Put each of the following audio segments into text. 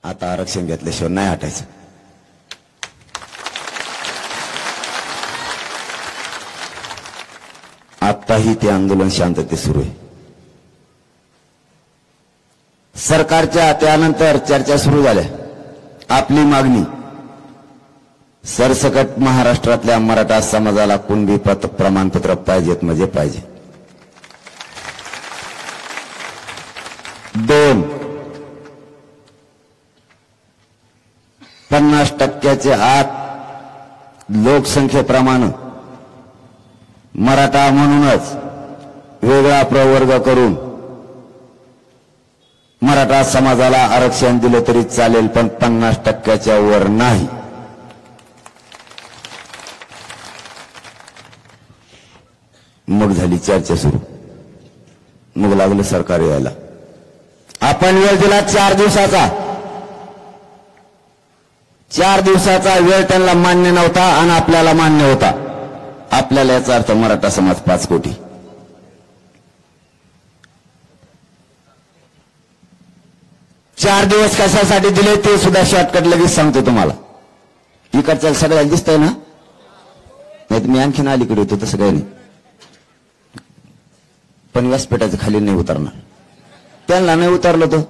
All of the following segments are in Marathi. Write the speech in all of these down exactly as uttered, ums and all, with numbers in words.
आता आरक्षण घेतल्याशिवाय नाही हटायचं. आताही ते आंदोलन शांततेत सुरू आहे. सरकारच्या त्यानंतर चर्चा सुरू झाल्या. आपली मागणी सरसकट महाराष्ट्रातल्या मराठा समाजाला कुणबी प्रमाणपत्र पाहिजेत म्हणजे पाहिजे. दोन, पन्नास टक्क्याचे आत लोकसंख्येप्रमाणे मराठा म्हणूनच वेगळा प्रवर्ग करून मराठा समाजाला आरक्षण दिलं तरी चालेल, पण पन्नास टक्क्याच्या वर नाही. मग झाली चर्चा सुरू. मग लागलं सरकार यायला. आपण वेळ दिला चार दिवसाचा. चार दिवसाचा वेळ त्यांना मान्य नव्हता आणि आपल्याला मान्य होता. आपल्याला याचा अर्थ मराठा समाज पाच कोटी. चार दिवस कशासाठी दिले ते सुद्धा शॉर्टकट लगेच सांगतो तुम्हाला. इकडच्या सगळ्याला दिसतंय ना? नाही मी आणखीन अलीकडे होतो तसं काही नाही, पण व्यासपीठाच्या खाली नाही उतरणार. त्यांना नाही उतरलं तो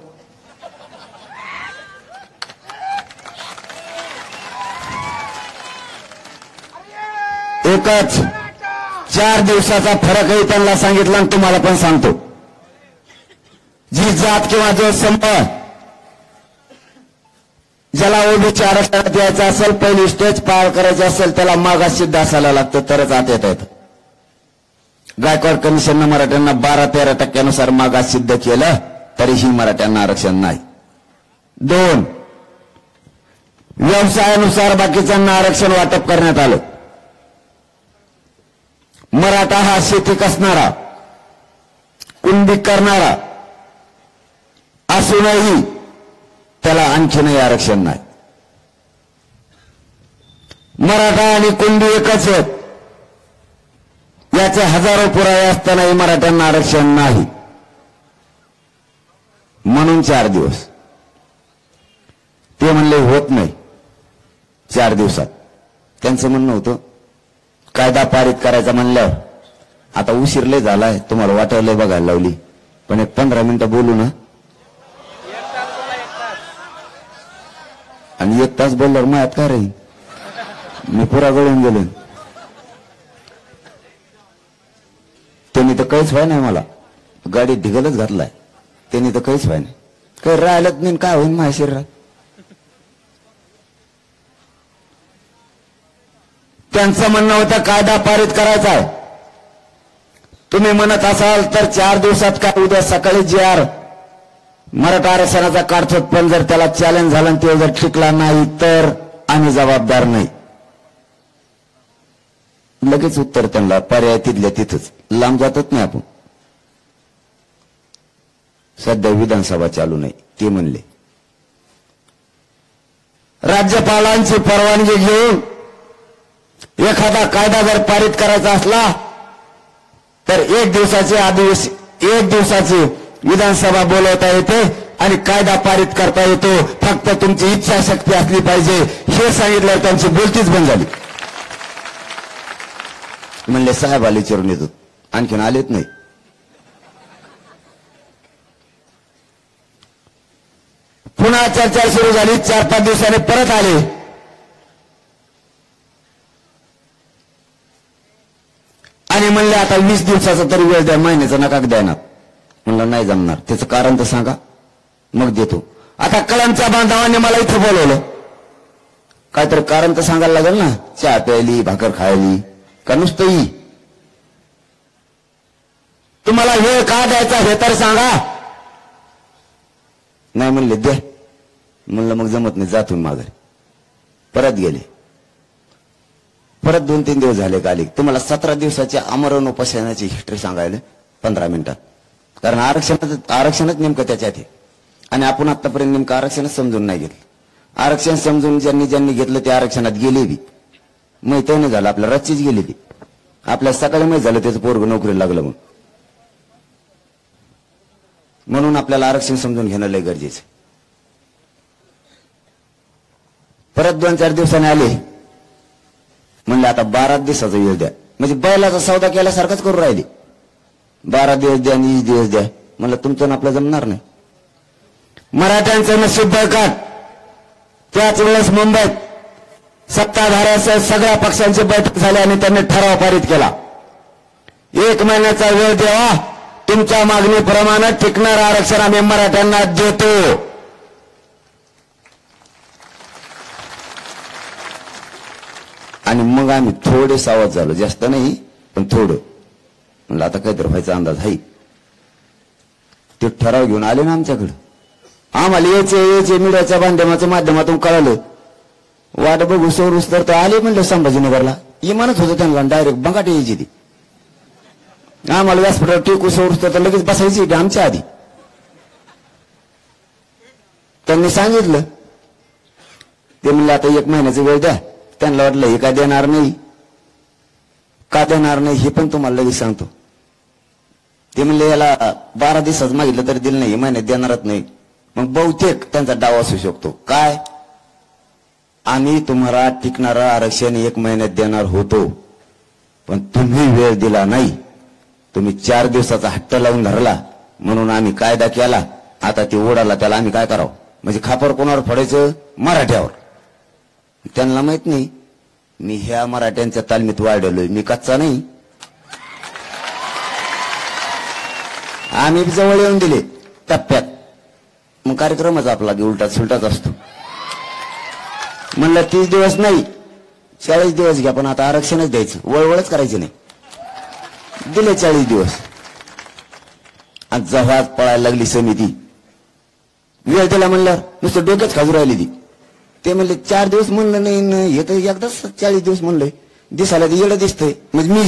एकच चार दिवसाचा फरकही त्यांना सांगितला आणि तुम्हाला पण सांगतो. जी जात किंवा जो संप ज्याला ओबीसी आरक्षणात यायचं असेल, पहिली स्टेज पार करायची असेल, त्याला मागास सिद्ध असायला लागतं तरच आत येता येतं. गायकवाड कमिशननं मराठ्यांना बारा तेरा टक्क्यानुसार मागास सिद्ध केलं तरीही मराठ्यांना आरक्षण नाही. दोन, व्यवसायानुसार बाकीच्यांना आरक्षण वाटप करण्यात आलं. मराठा हा शेती कसणारा, कुणबी करणारा असूनही त्याला आणखीनही आरक्षण नाही. मराठा आणि कुणबी एकच आहेत याचे हजारो पुरावे असतानाही मराठ्यांना आरक्षण नाही. म्हणून चार दिवस ते म्हणले होत नाही. चार दिवसात त्यांचं म्हणणं होतं कायदा पारित करायचा म्हणल्यावर आता उशीर लय झालाय, तुम्हाला वाटायला बघायला लावली, पण एक पंधरा मिनिटं बोलू ना. आणि एक तास बोलल्यावर मायात काय राहील, मी पुरा गळून गेलो. त्यांनी तर काहीच व्हाय नाही, मला गाडी ढिगलच घातलाय. त्यांनी तर काहीच व्हाय नाही, काही राहिलंच नाही. काय होईल माझ्या शरीरात? त्यांचं म्हणणं होतं कायदा पारित करायचा आहे. तुम्ही म्हणत असाल तर चार दिवसात काय उद्या सकाळी जी आर मराठा आरक्षणाचा काढतो, पण जर त्याला चॅलेंज झालं आणि ते जर टिकला नाही तर आम्ही जबाबदार नाही. लगेच उत्तर त्यांना पर्याय तिथल्या तिथंच, लांब जातच नाही आपण. सध्या विधानसभा चालू नाही ते म्हणले. राज्यपालांची परवानगी घेऊन एखादा कायदा जर पारित करायचा असला तर एक दिवसाचे अधिवेशन, एक दिवसाची विधानसभा बोलवता येते आणि कायदा पारित करता येतो. फक्त तुमची इच्छाशक्ती असली पाहिजे हे सांगितल्यावर त्यांची बोलतीच बंद झाली. म्हणले साहेब आले चिरून येतो, आणखीन आलेत नाही. पुन्हा चर्चा सुरू झाली. चार पाच दिवसांनी परत आले. आणि म्हणले आता वीस दिवसाचा तरी वेळ द्या, महिन्याचा नका द्या ना. म्हणलं नाही जमणार, त्याचं कारण तर सांगा, मग देतो. आता कळमच्या बांधवांनी मला इथं बोलवलं, काहीतरी कारण तर सांगायला लागेल ना. चहा प्यायली, भाकर खायली का नुसतं ही? तुम्हाला वेळ का द्यायचा हे तर सांगा. नाही म्हणले दे. म्हणलं मग जमत नाही, जातून माघारी. परत गेले. परत दोन तीन दिवस झाले का आले. तुम्हाला सतरा दिवसाच्या आमरण उपोषणाची हिस्ट्री सांगायला पंधरा मिनिटात, कारण आरक्षण आरक्षणच नेमकं त्याच्यात आहे. आणि आपण आतापर्यंत नेमकं आरक्षणच समजून नाही घेतलं. आरक्षण समजून ज्यांनी ज्यांनी घेतलं ते आरक्षणात गेले बी, माहिती नाही झालं, आपल्या रच्चीच गेली ती. आपल्या सकाळी माहित झालं त्याचं पोरग नोकरीला लागलं म्हणून. म्हणून आपल्याला आरक्षण समजून घेणं लय गरजेचं. परत दोन चार दिवसांनी आले, म्हणले आता बारा दिवसाचा वेळ द्या, म्हणजे बैलाचा सौदा केल्यासारखाच करू राहिले. बारा दिवस द्या आणि वीस दिवस द्या. म्हणलं तुमचं आपलं जमणार नाही. मराठ्यांचं नशीब बळकट. त्याच वेळेस मुंबईत सत्ताधाऱ्यासह सगळ्या पक्षांची बैठक झाली आणि त्यांनी ठराव पारित केला, एक महिन्याचा वेळ द्यावा, तुमच्या मागणीप्रमाणे टिकणार आरक्षण आम्ही मराठ्यांना देतो. आणि मग आम्ही थोडे सावध झालो, जास्त नाही पण थोडं. म्हणलं आता काहीतरी व्हायचा अंदाज आहे. ते ठराव घेऊन आले ना आमच्याकडं. आम्हाला यायचे यायचे मीडियाच्या माध्यमाच्या माध्यमातून कळालं. वाट बघू सोरूस तर आले म्हणलं संभाजीनगरला. इमानच होतं त्यांना, डायरेक्ट बंगाट यायची ती. आम्हाला व्यासपीठावर टेकू सोरूस तर लगेच बसायची आमच्या आधी. त्यांनी सांगितलं, ते म्हणलं आता एक महिन्याचा वेळ द्या. त्यांना वाटलं हे काय देणार नाही, का देणार नाही हे पण तुम्हाला लगेच सांगतो. ते म्हणले याला बारा दिवसाच मागितलं तरी दिलं नाही, महिन्यात देणारच नाही. मग बहुतेक त्यांचा डाव असू शकतो. काय, आम्ही तुम्हाला टिकणारं आरक्षण एक महिन्यात देणार होतो, पण तुम्ही वेळ दिला नाही. तुम्ही चार दिवसाचा हट्ट लावून धरला म्हणून आम्ही कायदा केला. आता ती ओढाला, त्याला आम्ही काय करावं? म्हणजे खापर कोणावर फोडायचं? मराठ्यावर. त्यांना माहित नाही मी ह्या मराठ्यांच्या तालमीत वाढलोय, मी कच्चा नाही. आम्ही जवळ येऊन दिले टप्प्यात. मग कार्यक्रमच आपला उलटा सुलटाच असतो. म्हणलं तीस दिवस नाही चाळीस दिवस घ्या, पण आता आरक्षणच द्यायचं, वळवळच करायची नाही. दिले चाळीस दिवस. आणि जहाज पळायला लागली समिती. वेळ दिला म्हणल्यावर नुसतं डोक्याच खाजू राहिली ती. ते म्हणले चार दिवस म्हणलं नाही, हे तर एकदाच चाळीस दिवस म्हणलंय. दिसायला ते येडं दिसतंय म्हणजे मी.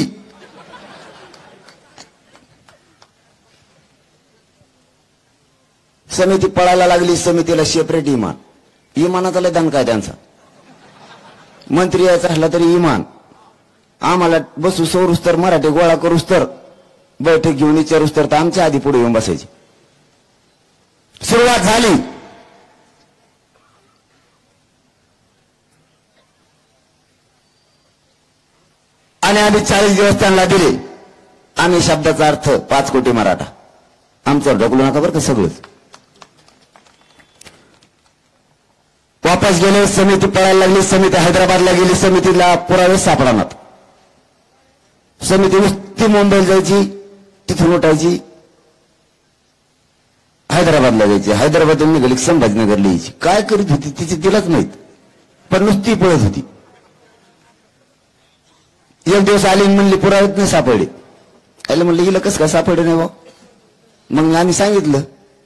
समिती पळायला लागली. समितीला सेपरेट इमान. इमानाचा लय दणका आहे त्यांचा. मंत्री यायचा असला तरी इमान. आम्हाला बसू सोरूस तर, मराठी गोळा करूस तर, बैठक घेऊन विचारूस तर आमच्या आधी पुढे येऊन बसायची. सुरुवात झाली. आणि आम्ही चाळीस दिवस त्यांना दिले. आम्ही शब्दाचा अर्थ पाच कोटी मराठा. आमचं ढकलू नका बरं का सगळंच. वापस गेले. समिती पळायला लागली. समिती हैदराबादला गेली. समितीला पुरावे सापडणार. समिती नुसती मुंबईला जायची, तिथून उठायची, हैदराबादला जायची. हैदराबादून निघाली संभाजीनगरला यायची. काय करीत होती तिची तिलाच माहित, पण नुसती पळत होती. एक दिवस आली म्हणली पुरावेच नाही सापडले. आले म्हणलं हिला कसं काय सापडले नाही भाऊ? मग आम्ही सांगितलं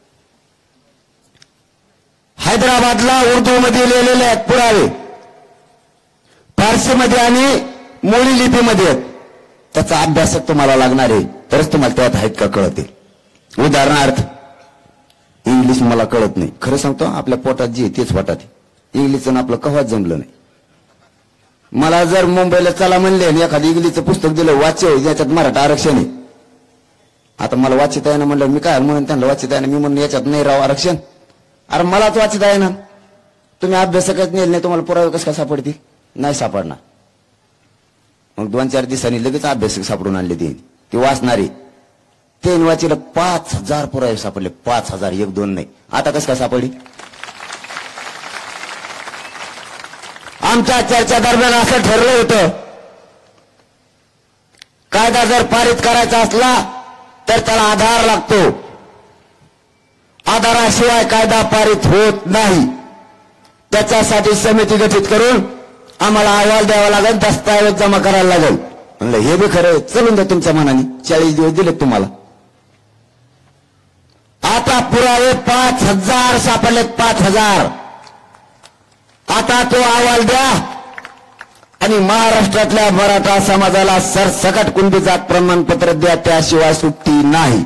हैदराबादला उर्दू मध्ये लिहिलेले आहेत पुरावे, फारसीमध्ये आणि मोळी लिपीमध्ये आहेत. त्याचा अभ्यासक तुम्हाला लागणार आहे, तरच तुम्हाला त्यात आहेत का कळते. उदाहरणार्थ इंग्लिश मला कळत नाही, खरं सांगतो. आपल्या पोटात जी तेच पोटात. इंग्लिशचं आपलं कव्हाच जमलं नाही. मला जर मुंबईला चला म्हणले आणि एखादं इंग्लिशचं पुस्तक दिलं वाचव, याच्यात मराठा आरक्षण आहे. आता मला वाचिता येणं म्हणलं मी काय म्हणून त्यांना वाचिता येणं, मी म्हणून याच्यात नाही राव आरक्षण. अरे मलाच वाचिता येणार. तुम्ही अभ्यासकच नेल नाही, तुम्हाला पुरावे कसं काय सापडतील? नाही सापडणार. मग दोन चार दिवसांनी लगेच अभ्यासक सापडून आणले. ते ते वाचणारे ते वाचीला पाच हजार पुरावे सापडले. पाच हजार, एक दोन नाही. आता कसं काय सापडली? आमच्या चर्चा दरम्यान असं ठरलं होतं, कायदा जर पारित करायचा असला तर त्याला आधार लागतो. आधाराशिवाय कायदा पारित होत नाही. त्याच्यासाठी समिती गठीत करून आम्हाला अहवाल द्यावा लागेल, दस्तऐवज जमा करायला लागेल. म्हणलं हे बी खरं, चलून द्या तुमच्या मनाने. चाळीस दिवस दिले तुम्हाला. आता पुरावे पाच हजार सापडलेत. पाच हजार. आता तो अहवाल द्या आणि महाराष्ट्रातल्या मराठा समाजाला सरसकट कुणबी जात प्रमाणपत्र द्या, त्याशिवाय सुट्टी नाही.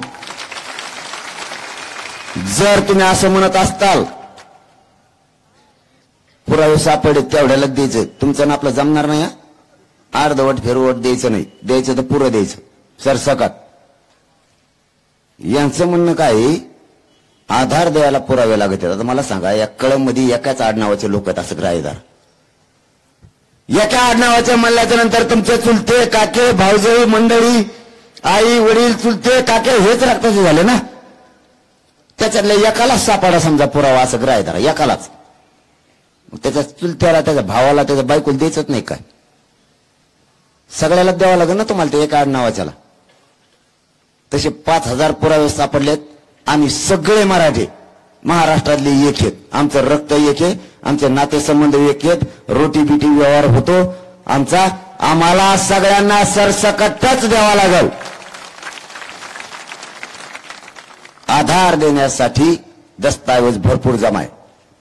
जर तुम्ही असं म्हणत असताल पुरावे सापडले तेवढ्याला द्यायचं, तुमचं ना आपलं जमणार नाही. अर्धवट फेरवट द्यायचं नाही, द्यायचं तर पुरं द्यायचं सरसकट. यांचं म्हणणं काय, आधार द्यायला पुरावे लागत. आता मला सांगा, या कळममध्ये एकाच आडनावाचे लोक आहेत असं ग्राह्यदार. एका आडनावाच्या म्हणल्याच्या नंतर तुमचे चुलते काके भाऊजाई मंडळी आई वडील चुलते काके हेच रक्ताचे झाले ना. त्याच्यातल्या एकालाच सापडा समजा पुरावा असं ग्राह्य धरा, एकालाच. त्याच्या चुलत्याला त्याच्या भावाला त्याच्या बायकोला द्यायचंच नाही काय, सगळ्याला द्यावं लागेल ना तुम्हाला ते एका आडनावाच्याला. तसे पाच हजार पुरावे सापडलेत. आम्ही सगळे मराठी महाराष्ट्रातले एक आहेत, आमचं रक्त एक आहे, आमचे नातेसंबंध एक आहेत, रोटी बिटी व्यवहार होतो आमचा. आम्हाला सगळ्यांना सरसकटच द्यावा लागेल. आधार देण्यासाठी दस्तावेज भरपूर जमा आहे.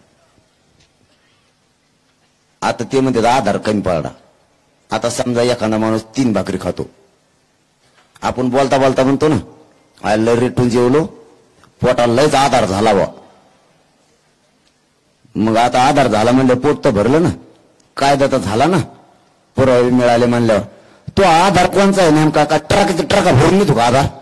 आता ते म्हणतात आधार कमी पडला. आता समजा एखादा माणूस तीन भाकरी खातो, आपण बोलता बोलता म्हणतो ना आय लय रेटून जेवलो, पोटाला लयच आधार झाला बा. मग आता आधार झाला म्हणलं पोट तर भरलं ना, कायदा तर झाला ना, पुरावे मिळाले म्हणल्यावर. तो आधार कोणचा आहे नेमका? का ट्रक ट्रका भरून येतो का आधार?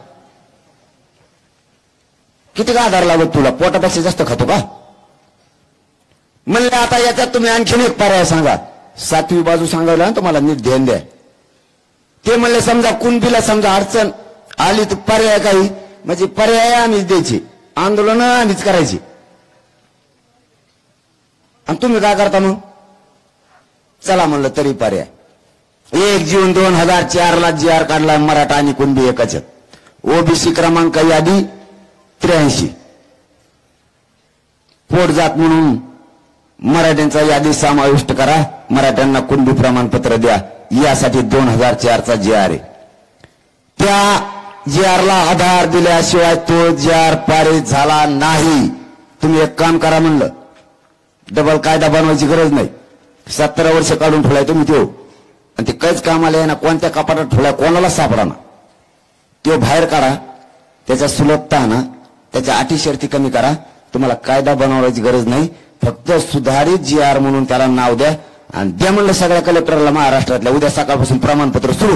किती का आधार लागत तुला? पोटापेक्षा जास्त खातो का म्हणले? आता याच्यात तुम्ही आणखीन एक पर्याय सांगा. सातवी बाजू सांगायला ना तुम्हाला, नीट ध्यान द्या. ते म्हणले समजा कुणबीला समजा अडचण आली तर पर्याय काही, म्हणजे पर्याय आम्हीच द्यायची, आंदोलन आम्हीच करायची. आणि तुम्ही काय करता मग? चला म्हणलं तरी पर्याय. एक जून दोन हजार चार ला जी आर काढला मराठा आणि कुणबी एकाच. ओबीसी क्रमांक यादी त्र्याऐंशी, पोट जात म्हणून मराठ्यांचा यादी समाविष्ट करा, मराठ्यांना कुणबी प्रमाणपत्र द्या, यासाठी दोन हजार चारचा जी आर आहे. त्या जी आरला आधार दिल्याशिवाय तो जी आर पारित झाला नाही. तुम्ही एक काम करा म्हणलं, डबल कायदा बनवायची गरज नाही. सत्तरा वर्ष काढून ठेवलाय तुम्ही तो, आणि ते काहीच कामाला आहे ना, कोणत्या कपाटात ठेवलाय कोणाला सापडा ना, तो बाहेर काढा. त्याच्या सुलभता ना, त्याच्या अटी शर्ती कमी करा. तुम्हाला कायदा बनवायची गरज नाही, फक्त सुधारित जी आर म्हणून त्याला नाव द्या आणि द्या म्हणलं सगळ्या कलेक्टरला महाराष्ट्रातल्या. उद्या सकाळपासून प्रमाणपत्र सुरू.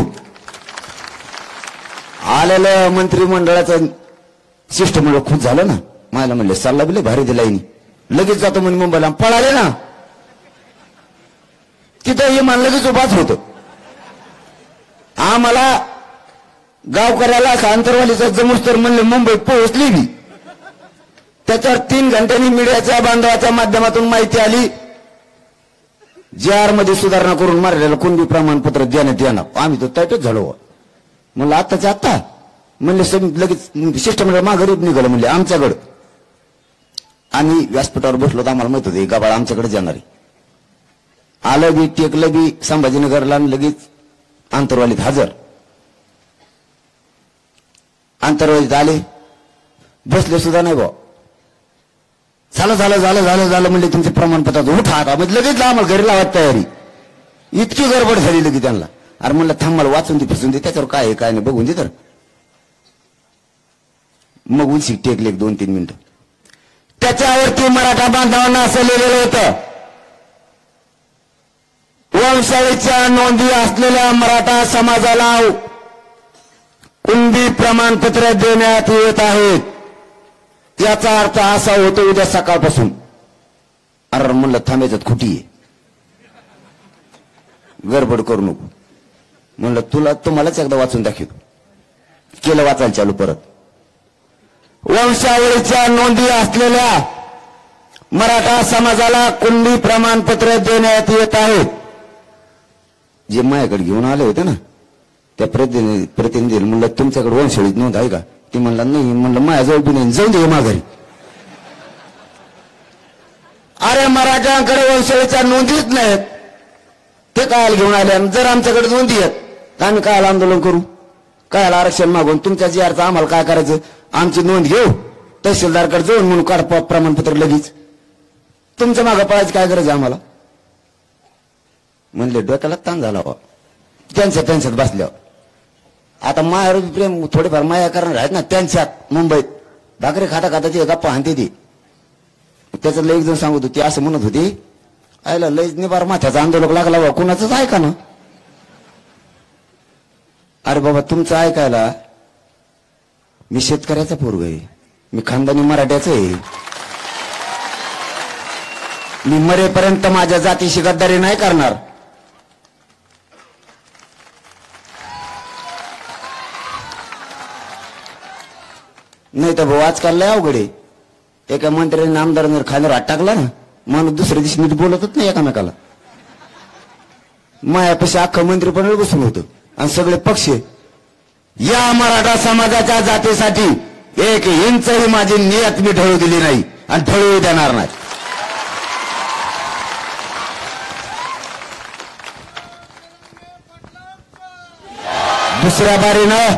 आलेलं मंत्रिमंडळाचं शिष्टमंडळ खूप झालं ना. मला म्हणले सल्ला बिले भारी दिलाय, लगेच जातो म्हणे मुंबईला. पळाले ना तिथं हे मान लगेच उभाच होतं. आम्हाला गावकऱ्याला आंतरवालीचा जमूस तर म्हणले मुंबईत पोहोचली मी. त्याच्यावर तीन घंट्यांनी मीडियाच्या बांधवाच्या माध्यमातून माहिती आली, जी आर मध्ये सुधारणा करून मराठ्याला कुणबी प्रमाणपत्र देण्यात येणार. आम्ही तो तैटच झालो म्हणलं आत्ताच्या आत्ता. म्हणले लगेच शिष्टमंडळ माघारी निघालं म्हणले आमच्याकडं. आम्ही व्यासपीठावर बसलो तर आम्हाला माहित होते गाबाळ आमच्याकडे जाणार आहे. आलं बी टेकलं बी संभाजीनगरला, लगेच आंतरवालीत हजर. आंतरवालीत आले, बसले सुद्धा नाही भाऊ. झालं झालं झालं झालं झालं म्हणजे तुमचे प्रमाणपत्र उठा आता, म्हणजे लगेच आम्हाला घरी लावत तयारी. इतकी गडबड झाली लगेच त्यांना. अरे म्हणलं थांब मला वाचून दे फसून दे, त्याच्यावर काय आहे काय नाही बघून दे. तर मग उलशी टेकले एक दोन तीन मिनिटं. त्याच्यावरती मराठा बांधवांना असं लिहिलेलं होतं, वंशावळीच्या नोंदी असलेल्या मराठा समाजाला कुणबी प्रमाणपत्र देण्यात येत आहेत. याचा अर्थ असा होतो उद्या सकाळपासून. अरे म्हणलं थांबायच्यात खुटी आहे, गडबड करू नको. म्हणलं तुला तुम्हालाच एकदा वाचून दाखवतो. केलं वाचायला चालू परत. वंशावळीच्या नोंदी असलेल्या मराठा समाजाला कुणबी प्रमाणपत्र देण्यात येत आहेत. जे माझ्याकडे घेऊन आले होते ना त्या प्रतिनिधी प्रतिनिधी म्हणलं तुमच्याकडे वंशावळीत नोंद आहे का? ती म्हणला नाही. म्हणलं माझ्याजवळ बी नाही, जाऊन दे माघारी. अरे मराठ्यांकडे वंशावळीच्या नोंदीच नाहीत, ते कायला घेऊन आले? जर आमच्याकडे नोंदी आहेत तर आम्ही कायला आंदोलन करू, कायला आरक्षण मागून? तुमच्या जी आरचं आम्हाला काय करायचं? आमची नोंद घेऊ, तहसीलदारकडे जाऊन म्हणून काढ प्रमाणपत्र लगेच. तुमच्या मागं पळायची काय गरज आहे आम्हाला? म्हणले डोक्याला ताण झाला बा त्यांच्या त्यांच्यात बसल्यावर. आता मायावर प्रेम थोडेफार माया करणार आहेत ना त्यांच्यात मुंबईत. भाकरी खाता खाता ते गप्पा हाणते ती. त्याच्यातलं एक जण सांगत होती, असं म्हणत होती, आयला लय निबार माथ्याचा आंदोलक लागला बा, कुणाचंच ऐका ना. अरे बाबा तुमचं ऐकायला, मी शेतकऱ्याचा पोरग आहे, मी खानदानी मराठ्याचं आहे. मी मरेपर्यंत माझ्या जातीशी गद्दारी नाही करणार. नाही तर भाऊ आजकाल लय अवघड आहे. एका मंत्र्याने आमदारांवर खाण्यावर हात टाकला ना, माणूस दुसऱ्या दिवशी नीट बोलतच नाही एकामेकाला. मायापाशी अख्खं मंत्री पण बसून होतं आणि सगळे पक्ष. या मराठा समाजाच्या जातीसाठी एक इंचही माझी नियत मी ढळू दिली नाही आणि ढळू देणार नाही. दुसऱ्या बारीनं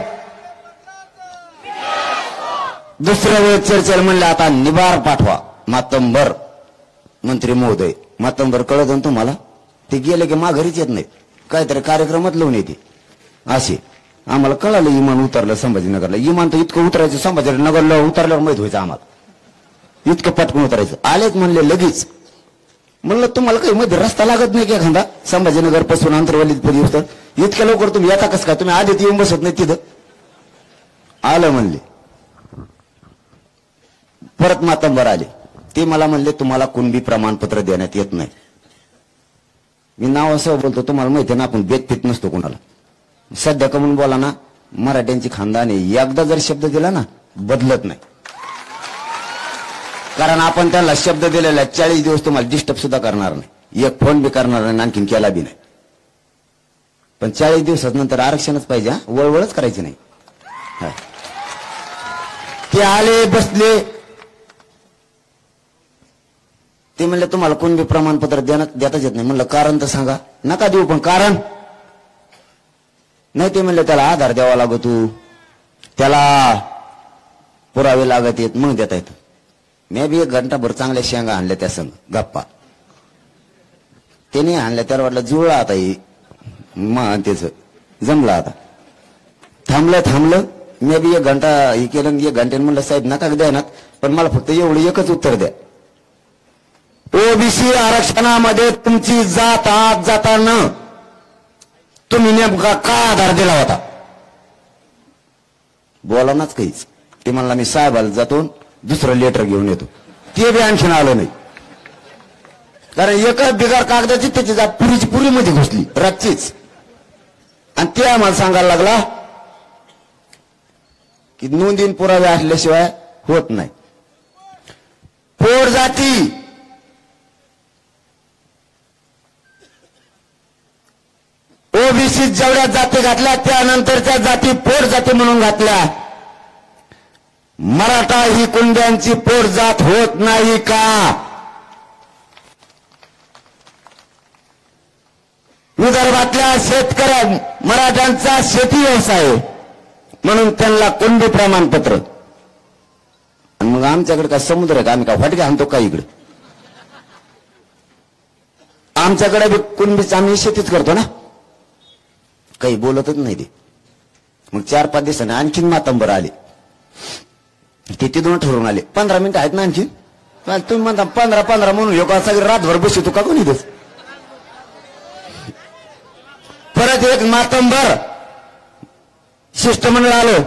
दुसऱ्या वेळेस चर्चेला म्हणलं आता निबार पाठवा मातंबर मंत्री महोदय. मातंबर कळत ना तुम्हाला, ते गेले की माघारीच येत नाहीत, काहीतरी कार्यक्रमात लावून येते. असे आम्हाला कळालं इमान उतरलं संभाजीनगरला. इमान तर इतकं उतरायचं संभाजीनगरला उतरल्यावर माहित व्हायचं आम्हाला, इतकं पटकन उतरायचं. आलेच म्हणले लगेच. म्हणलं तुम्हाला काही मध्ये रस्ता लागत नाही की एखादा संभाजीनगर पासून अंतरवालीत पर्यंत, इतक्या लवकर तुम्ही येता कस काय, तुम्ही आधीच येऊन बसत नाही तिथं. आलं म्हणले. परत मातंबर आले. ते मला म्हणले तुम्हाला कुणबी प्रमाणपत्र देण्यात येत नाही. मी नाव असं बोलतो, तुम्हाला माहिती आहे ना आपण बेत फित नसतो कोणाला. सध्या कमून बोला ना, मराठ्यांची खानदानी एकदा जर शब्द दिला ना बदलत नाही. कारण आपण त्याला शब्द दिलेला चाळीस दिवस तुम्हाला डिस्टर्ब सुद्धा करणार नाही, एक फोन बी करणार नाही, आणखीन केला बी नाही. पण चाळीस दिवसात नंतर आरक्षणच पाहिजे, वळवळच करायची नाही. ते आले बसले, ते म्हणले तुम्हाला कोणबी प्रमाणपत्र देण्यात देताच येत नाही. म्हणलं कारण तर सांगा. नका देऊ पण कारण नाही. ते म्हणले त्याला आधार द्यावा लागतो, त्याला पुरावे लागत येत, मग देता येत. मी बी एक घंटाभर चांगल्या शेंगा आणल्या त्या संग गप्पा. त्याने आणल्या, त्याला वाटलं जुळला आता हे मग त्याच जमलं. आता थांबलं थांबलं मी बी एक घंटा हे केलं. एक घंट्याने म्हणलं साहेब नका द्या ना, पण मला फक्त एवढं एकच उत्तर द्या, ओबीसी आरक्षणामध्ये तुमची जात आत जाताना तुम्ही नेमका का आधार दिला होता. बोला नाच काहीच. ते म्हणला मी साहेबाला जातो दुसरं लेटर घेऊन येतो. ते बी आणखीन आलं नाही, कारण एका बिगार कागदाची त्याची जात पुरीची पुरी मध्ये घुसली रातचीच. आणि ते आम्हाला सांगायला लागला की नोंदीन पुरावे असल्याशिवाय होत नाही. पोट जाती ओबीसी जेवढ्या जाती घातल्या त्यानंतरच्या जाती पोट जाती म्हणून घातल्या. मराठा ही कुंड्यांची पोट जात होत नाही का. विदर्भातल्या शेतकऱ्या मराठ्यांचा शेती व्यवसाय म्हणून त्यांना कुंडी प्रमाणपत्र. आणि मग आमच्याकडे काय समुद्र आहे का, आम्ही काय फाटके आणतो का इकडे. आमच्याकडे बी कुंडीच आम्ही शेतीच करतो ना, काही बोलतच नाही ते. मग चार पाच दिवसांनी आणखीन मातंबर आले. ते तिथून ठरवून आले पंधरा मिनिटं आहेत ना आणखीन. तुम्ही म्हणता पंधरा पंधरा म्हणून योगा सगळे रातभर बसतो का कोणी दिवस. परत एक मातंबर शिष्टमंडळ आलं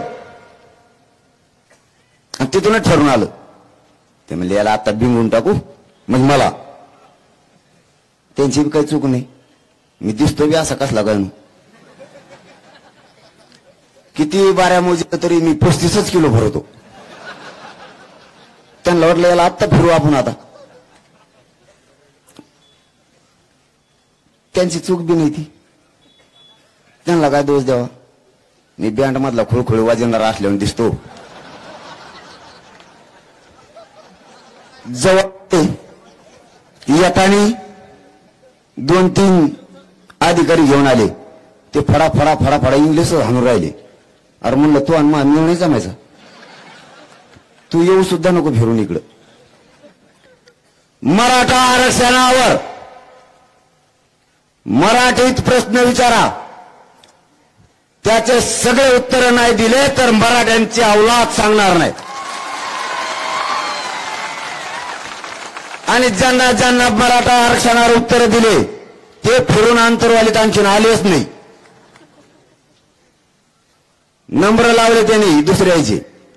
आणि तिथूनच ठरवून आलं. ते म्हणले याला आता बिंगून टाकू. मग मला त्यांची बी काही चूक नाही, मी दिसतो बी असा कसला काय. किती बाऱ्या मोजल्या तरी मी पस्तीसच किलो भरवतो. त्यांना वाटलं याला आत्ता फिरू आपण. आता त्यांची चूक बी नाही ती, त्यांना काय दोष द्यावा. मी बँड मधला खुळखुळी वाजवणारा असल्यावर दिसतो. जवळ येताना दोन तीन अधिकारी घेऊन आले. ते फडा फडा फडा फडा इंग्लिश हाणून राहिले. अरे म्हणलं तू आणि मग नाही जमायचा, तू येऊ सुद्धा नको फिरून इकडं. मराठा आरक्षणावर मराठीत प्रश्न विचारा, त्याचे सगळे उत्तर नाही दिले तर मराठ्यांची अवलाद सांगणार नाही. आणि ज्यांना ज्यांना मराठा आरक्षणावर उत्तर दिले ते फिरून अंतरवालीत आणखीन आलेच नाही. नंबर लावले त्यांनी दुसऱ्याचे.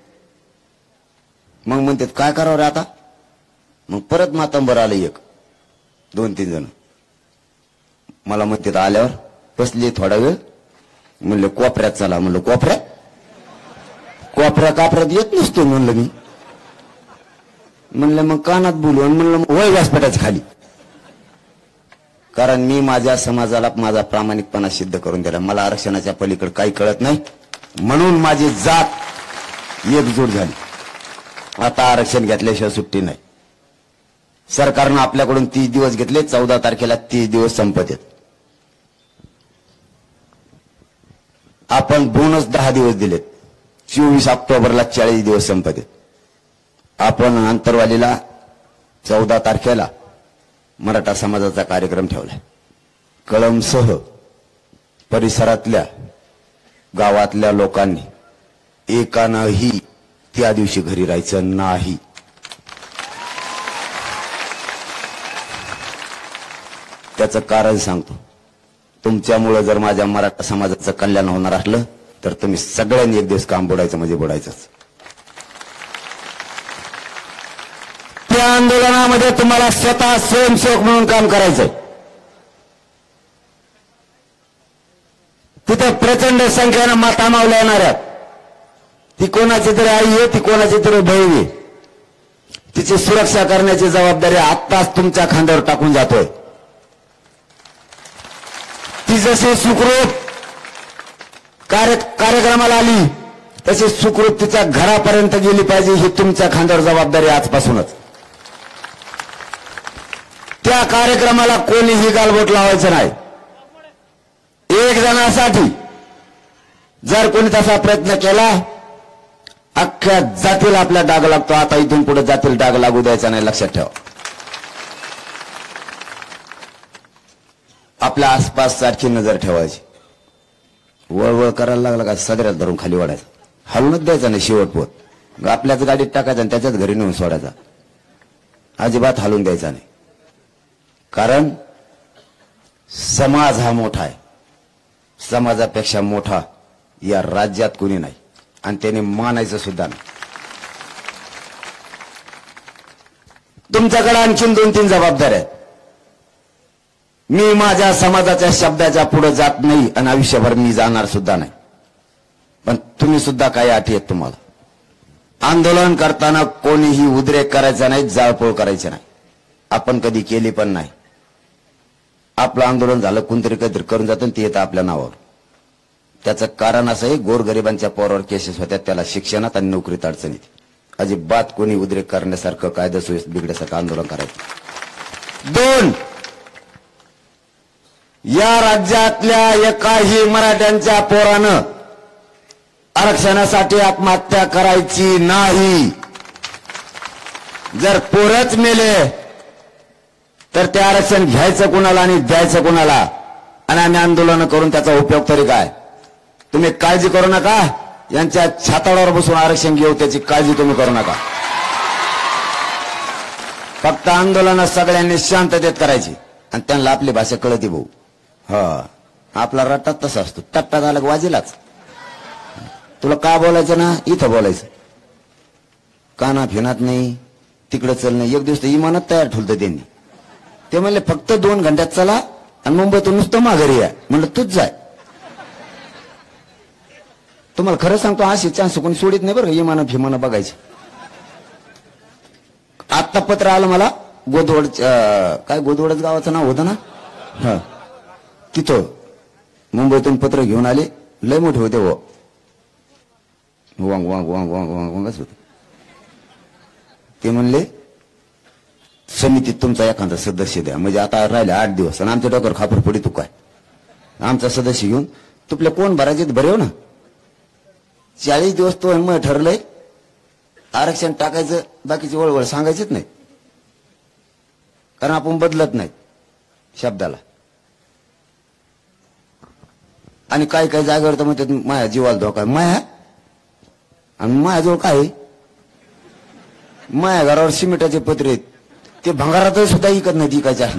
मग म्हणतात काय करावं रे आता. मग परत मातंबर आले एक दोन तीन जण. मला म्हणतात आल्यावर बसले थोडा वेळ. म्हणलं कोपऱ्यात चला. म्हणलं कोपऱ्यात कोपऱ्या कापऱ्यात येत नसतो म्हणलं मी. म्हणलं मग कानात बोलू आणि म्हणलं वय व्यासपीठाच्या खाली. कारण मी माझ्या समाजाला माझा प्रामाणिकपणा सिद्ध करून दिला. मला आरक्षणाच्या पलीकडे काही कळत नाही, म्हणून माझी जात एकजूट झाली. आता आरक्षण घेतल्याशिवाय सुट्टी नाही. सरकारनं आपल्याकडून तीस दिवस घेतले, चौदा तारखेला तीस दिवस संपत आहेत. आपण बोनस दहा दिवस दिलेत, चोवीस ऑक्टोबरला चाळीस दिवस संपत आहेत. आपण आंतरवालीला चौदा तारखेला मराठा समाजाचा कार्यक्रम ठेवलाय. कळमसह परिसरातल्या गावातल्या लोकांनी एकानंही त्या दिवशी घरी राहायचं नाही. त्याचं कारण सांगतो. तुमच्यामुळे जर माझ्या मराठा समाजाचं कल्याण होणार असलं तर तुम्ही सगळ्यांनी एक दिवस काम बुडायचं म्हणजे बुडायचंच. त्या आंदोलनामध्ये तुम्हाला स्वतः स्वयंसेवक म्हणून काम करायचंय. तिथे प्रचंड संख्येनं माता मावल्या येणार आहेत. ती कोणाची तरी आई आहे, ती कोणाची तरी बहीण आहे. तिची सुरक्षा करण्याची जबाबदारी आत्ताच तुमच्या खांद्यावर टाकून जातोय. ती जशी सुखरूप कार्य कार्यक्रमाला आली तशी सुखरूप तिच्या घरापर्यंत गेली पाहिजे, ही तुमच्या खांद्यावर जबाबदारी आजपासूनच. त्या कार्यक्रमाला कोणीही गालबोट लावायचं नाही. एक जणासाठी जर कोणी तसा प्रयत्न केला, अख्ख्या जातीला आपला डाग लागतो. आता इथून पुढे जातील डाग लागू द्यायचा नाही, लक्षात ठेवा. आपल्या आसपास सारखी नजर ठेवायची. वळवळ करायला लागला का सदऱ्यात धरून खाली वाढायचं, हलूनच द्यायचा नाही. शेवटपोत आपल्याच गाडीत टाकायचा आणि त्याच्याच घरी नेऊन सोडायचा. अजिबात हलून द्यायचा नाही. कारण समाज हा मोठा आहे. समाजापेक्षा मोठा या राज्यात कुणी नाही आणि त्याने मानायचं सुद्धा नाही. तुमच्याकडे आणखीन दोन तीन जबाबदाऱ्या आहेत. मी माझ्या समाजाच्या शब्दाच्या पुढे जात नाही आणि आयुष्यभर मी जाणार सुद्धा नाही. पण तुम्ही सुद्धा काही अटी आहेत तुम्हाला. आंदोलन करताना कोणीही उद्रेक करायचा नाही, जाळपोळ करायची नाही. आपण कधी केली पण नाही. आपलं आंदोलन झालं, कोणतरी काहीतरी करून जातं ते येतं आपल्या नावावर. त्याचं कारण असं आहे, गोरगरिबांच्या पोरावर केसेस होत्या, त्याला शिक्षणात आणि नोकरीत अडचणीत. अजिबात कोणी उद्रेक करण्यासारखं, कायदा सुव्यवस्था बिघडण्यासारखं आंदोलन करायचं. दोन, या राज्यातल्या एकाही मराठ्यांच्या पोरानं आरक्षणासाठी आत्महत्या करायची नाही. जर पोरच मेले तर ते आरक्षण घ्यायचं कोणाला आणि द्यायचं कोणाला? आणि आम्ही आंदोलन करून त्याचा उपयोग तरी काय? तुम्ही काळजी करू नका. यांच्या छाताडावर बसून आरक्षण घेऊ त्याची काळजी तुम्ही करू नका. फक्त आंदोलन सगळ्यांनी शांततेत करायची आणि त्यांना आपली भाषा कळती भाऊ. हा, आपला रट्टा तसा असतो, टप्प्यात आला वाजेलाच. तुला का बोलायचं ना, इथं बोलायचं. काना फिनात नाही, तिकडे चल नाही. एक दिवस इमानात तयार ठेवलं त्यांनी. ते म्हणले फक्त दोन घंट्यात चला आणि मुंबईतून नुसतं माघारी या. म्हणलं तूच जाय. तुम्हाला खरं सांगतो, अशी चान्स कोणी सोडित नाही बरं इमानं फिमानं बघायची. आत्ता पत्र आलं मला, गोदवड काय गोदवडच गावाचं नाव होतं ना, हा तिथं मुंबईतून पत्र घेऊन आले. लय मोठे होते हो, वांग वांग वांग वांग वांग वांगच होते. ते म्हणले समितीत तुमचा एखादा सदस्य द्या. म्हणजे आता राहिले आठ दिवस आणि आमच्या डोक्यावर खापर पडी तू काय. आमचा सदस्य घेऊन तुपले कोण भरायचे बरे हो ना. चाळीस दिवस तो मग ठरलंय आरक्षण टाकायचं, बाकीची वळवळ सांगायचीच नाही. कारण आपण बदलत नाही शब्दाला. आणि काही काही जागेवर तर म्हणतात माया जीवाला धोका आहे. माया आणि मायाजवळ काय आहे? माया घरावर सिमेंटाचे पत्रे आहेत, ते भंगारात सुद्धा इकत नाही इकायचे असले.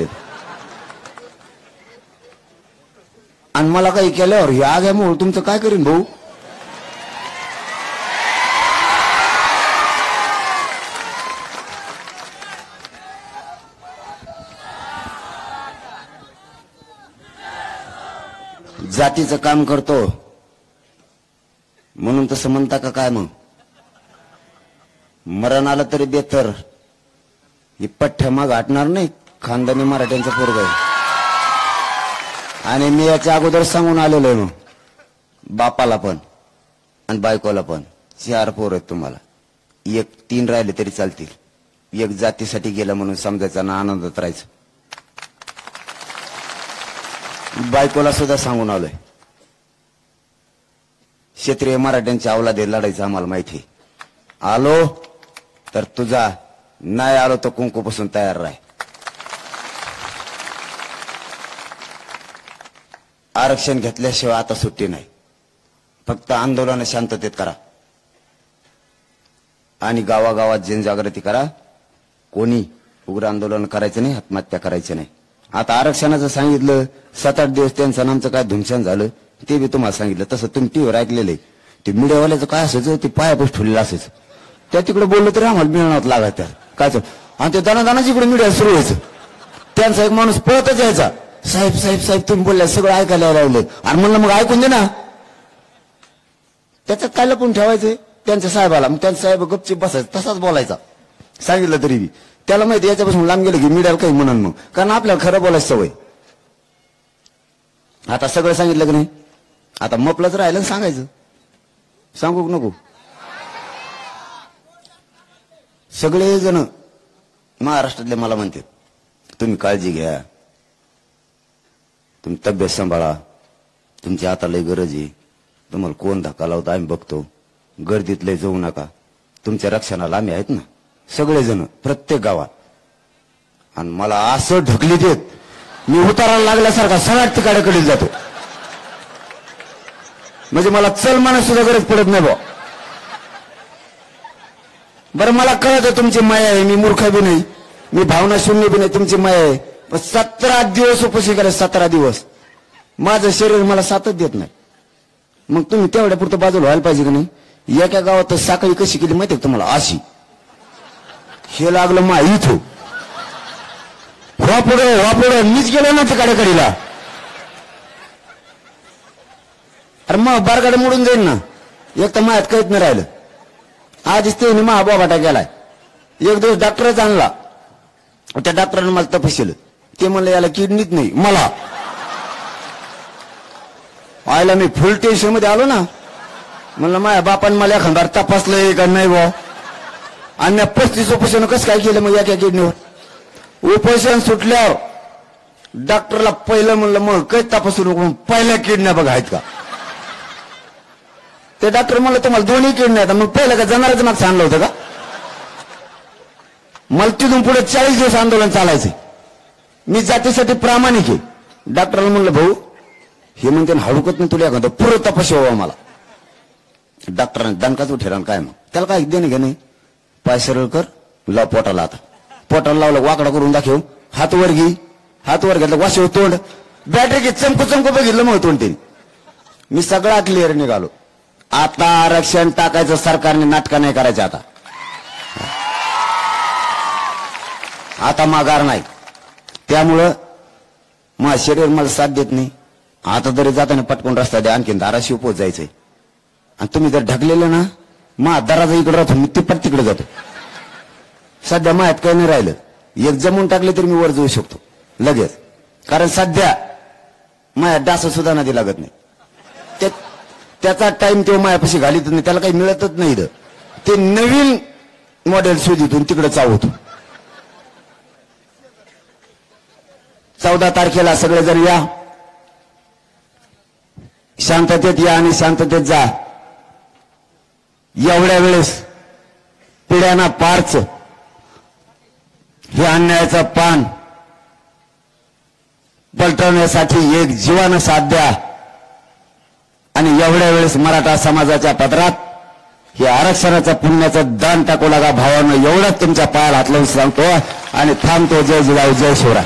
आणि मला काही केल्यावर हे आग्यामुळे तुमचं काय करीन भाऊ? जातीचं काम करतो म्हणून तसं म्हणता का काय? मग मरण आलं तरी बेतर ही पठ्ठ्या मग हटणार नाही. खानदानी मराठ्यांचा पोरग आहे आणि मी याच्या अगोदर सांगून आलेलो आहे. मग बापाला पण आणि बायकोला पण चार पोर आहेत तुम्हाला. एक तीन राहिले तरी चालतील. एक जातीसाठी गेला म्हणून समजायचा ना आनंदात राहायचं. बायकोला सुद्धा सांगून आलोय क्षेत्रीय मराठ्यांच्या अवलादे लढायचं आम्हाला माहिती. आलो तर तुझा, नाही आलो तर कुंकूपासून तयार राह. आरक्षण घेतल्याशिवाय आता सुट्टी नाही. फक्त आंदोलन शांततेत करा आणि गावागावात जनजागृती करा. कोणी उग्र आंदोलन करायचं नाही, आत्महत्या करायचं नाही. आता आरक्षणाचं सांगितलं, सात आठ दिवस त्यांचं नामचं काय धुमशान झालं ते बी तुम्हाला सांगितलं. तसं तुम्ही टीव्हीवर ऐकलेलं आहे. ते मीडियावाल्याचं काय असायचं, ते पायापाशी ठेवलेलं असायचं. त्या तिकडे बोललं तरी आम्हाला मिळणार लागायचं त्या काय. आणि ते दानादानाची इकडे मीडिया सुरू व्हायचं. त्यांचा एक माणूस पळतच यायचा, साहेब साहेब साहेब तुम्ही बोलल्या सगळं ऐकायला लागलं. आणि म्हणलं मग ऐकून दे ना. त्याच्यात काय लपून ठेवायचं त्यांच्या साहेबाला. मग त्यांचा साहेब गपचीप बसायचं, तसाच बोलायचा सांगितलं तरी बी. त्याला माहिती याच्यापासून लांब गेलं की मीडियाला काही म्हणून मग, कारण आपल्याला खरं बोलायची सवय. आता सगळं सांगितलं की नाही, आता मपलंच राहिलं सांगायचं. सांगू नको. सगळे जण महाराष्ट्रातले मला म्हणते तुम्ही काळजी घ्या, तुम्ही तब्येत सांभाळा, तुमची आता लय गरज आहे, तुम्हाला कोण धक्का लावतो आम्ही बघतो, गर्दीत लय जाऊ नका, तुमच्या रक्षणाला आम्ही आहेत ना सगळेजण प्रत्येक गावात. आणि मला असं ढकली देत मी उतारायला लागल्यासारखा सगळ्यात तिकडे जातो. म्हणजे मला चल मानस सुद्धा गरज पडत नाही बा. बरं मला कळत तुमची माया आहे, मी मूर्ख बी नाही, मी भावना शून्य बी नाही, तुमची माया आहे. पण सतरा दिवस उपाशी केले, सतरा दिवस माझं शरीर मला साथच देत नाही. मग तुम्ही तेवढ्या पुरतं बाजूला व्हायला पाहिजे की नाही. एका गावात साखळी कशी केली माहिती तुम्हाला, अशी हे लागलं मा इथं व्हा पुढे व्हा पुढे मीच गेलो ना तिकडे कडीला. अरे मग बारगाडे मोडून जाईल ना. एक तर मायात काहीच नाही राहिलं. आधीच ते मा बाबाटा गेलाय. एक दिवस डॉक्टरच आणला, त्या डॉक्टरांनी मला तपासलं. ते म्हणलं याला किडनीच नाही. मला आयला मी फुल टेन्शन मध्ये आलो ना. म्हणलं माझ्या बापाने मला एखादा तपासलंय का नाही बा. आणि पस्तीस उपोषण कसं काय केलं मग एका किडनीवर. उपोषण सुटल्यावर डॉक्टरला पहिलं म्हणलं मग काही तपासू नको, पहिल्या किडन्या बघा आहेत का. ते डॉक्टर म्हणलं तुम्हाला दोन्ही किडन्या आहेत. मग पहिलं का जनावरांचं माग सांगलं होतं का. मला तिथून पुढे चाळीस दिवस आंदोलन चालायचे. मी जातीसाठी प्रामाणिक आहे. डॉक्टरला म्हणलं भाऊ हे म्हणते हळूकत नाही तुला एखादं पुरं तपास व्हावा मला. डॉक्टरांनी दणकाच उठेला काय मग त्याला काय देणे घे नाही. पाय सरळ कर, लाव पोटाला. आता पोटाला लावलं वाकडा करून दाखव, हात वर घे, हात वर घेतलं वाशव तोंड, बॅटरी घे, चमकू चमकू बघितलं मग तोंड ते. मी सगळा क्लिअर निघालो. आता आरक्षण टाकायचं सरकारने नाटका नाही करायचं. आता आता माघार नाही. त्यामुळं माझं शरीर मला साथ देत नाही. आता तरी जाताना पटकून रस्ता द्या, आणखीन धाराशिव पोच जायचंय. आणि तुम्ही जर ढकलेलं ना मा दराचा इकडे राहतो, मी तिप्पट तिकडे जातो. सध्या मायात काही नाही राहिलं. एक जमून टाकले तरी मी वर जाऊ शकतो लगेच. कारण सध्या माया डास सुद्धा नदी लागत नाही. त्याचा टाइम तेव्हा मायापाशी घालीत नाही, त्याला काही मिळतच नाही. ते नवीन मॉडेल शोधितून तिकडे चावतो. चौदा तारखेला सगळे जर या, शांततेत या आणि शांततेत जा. एवढ्या वेळेस पिढ्यांना पारच हे अन्यायाचं पान पलटवण्यासाठी एक जीवानं साथ द्या. आणि एवढ्या वेळेस मराठा समाजाच्या पदरात हे आरक्षणाचं पुण्याचं दान टाकू लागा भावानं. एवढंच तुमच्या पायाला हात लावून सांगतो आणि थांबतो. जय जिजाऊ, जय शिवराय.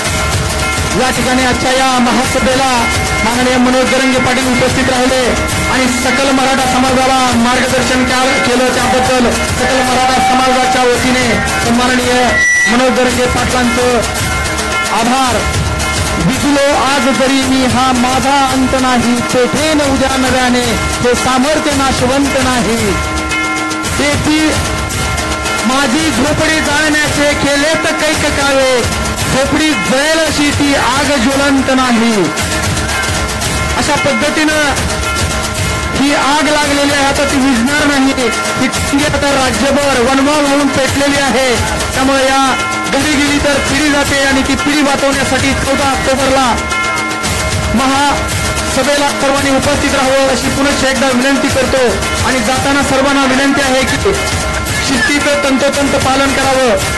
या ठिकाणी आजच्या या महासभेला माननीय मनोज जरंगे पाटील उपस्थित राहिले आणि सकल मराठा समाजाला मार्गदर्शन केलं त्याबद्दल सकल मराठा समाजाच्या वतीने सन्माननीय मनोज दरंगे पाटलांचं आभार. विजलो आज जरी मी हा माझा अंत नाही, पेठेन उद्या नव्याने हे सामर्थ्य नाशवंत नाही. ते ती माझी झोपडी जाळण्याचे केले तर कैक कावे, झोपडी जळेल अशी ती आग ज्वलंत नाही. अशा पद्धतीनं ही आग लागलेली आहे, आता ती विझणार नाही. ही टिंगी आता राज्यभर वनवाल म्हणून पेटलेली आहे. त्यामुळे या घरी गेली तर पिढी जाते आणि ती पिढी वाचवण्यासाठी चौदा ऑक्टोबरला महासभेला सर्वांनी उपस्थित राहावं अशी पुन्हा एकदा विनंती करतो. आणि जाताना सर्वांना विनंती आहे की शिस्तीचं तंतोतंत पालन करावं.